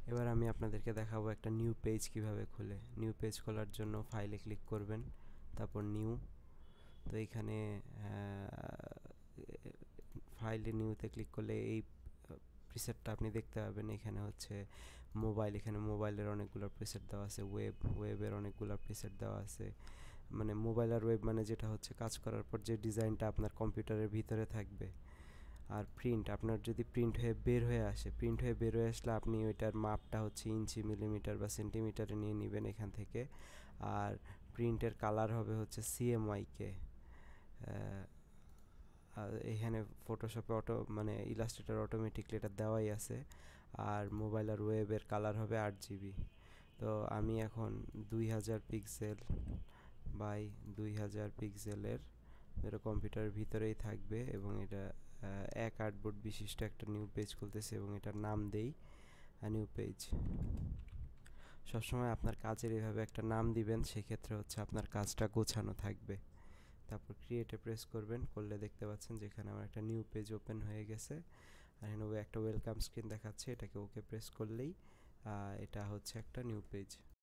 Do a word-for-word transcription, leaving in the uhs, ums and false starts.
এবার আমি আপনাদেরকে দেখাবো একটা নিউ পেজ কিভাবে খোলে। নিউ পেজ খোলার জন্য ফাইলে ক্লিক করবেন, তারপর নিউ। তো এখানে ফাইলে নিউতে ক্লিক করলে এই প্রিসেটটা আপনি দেখতে পাবেন। এখানে হচ্ছে মোবাইল, এখানে মোবাইলের অনেকগুলো প্রিসেট দেওয়া আছে, ওয়েব ওয়েবের অনেকগুলো প্রিসেট দেওয়া আছে। মানে মোবাইল আর ওয়েব মানে যেটা হচ্ছে কাজ করার পর যে ডিজাইনটা আপনার কম্পিউটারের ভিতরে থাকবে। আর প্রিন্ট, আপনার যদি প্রিন্ট হয়ে বের হয়ে আসে, প্রিন্ট হয়ে বের হয়ে আসলে আপনি ওইটার মাপটা হচ্ছে ইঞ্চি, মিলিমিটার বা সেন্টিমিটারে নিয়ে নেবেন এখান থেকে। আর প্রিন্টের কালার হবে হচ্ছে সিএমওয়াইকে। এখানে ফটোশপে অটো মানে ইলাস্ট্রেটর অটোমেটিকলি এটা দেওয়াই আছে। আর মোবাইল আর ওয়েবের কালার হবে আট জিবি। তো আমি এখন দুই হাজার পিক্সেল বাই দুই হাজার পিক্সেলের, এটা কম্পিউটারের ভিতরেই থাকবে এবং এটা এক আর্টবোর্ড বিশিষ্ট একটা নিউ পেজ খুলতেছে এবং এটার নাম দেই নিউ পেজ। সবসময় আপনার কাজের এভাবে একটা নাম দিবেন, সেক্ষেত্রে হচ্ছে আপনার কাজটা গোছানো থাকবে। তারপর ক্রিয়েটে প্রেস করবেন, করলে দেখতে পাচ্ছেন যেখানে আমার একটা নিউ পেজ ওপেন হয়ে গেছে। আর এখানে একটা ওয়েলকাম স্ক্রিন দেখাচ্ছে, এটাকে ওকে প্রেস করলেই এটা হচ্ছে একটা নিউ পেজ।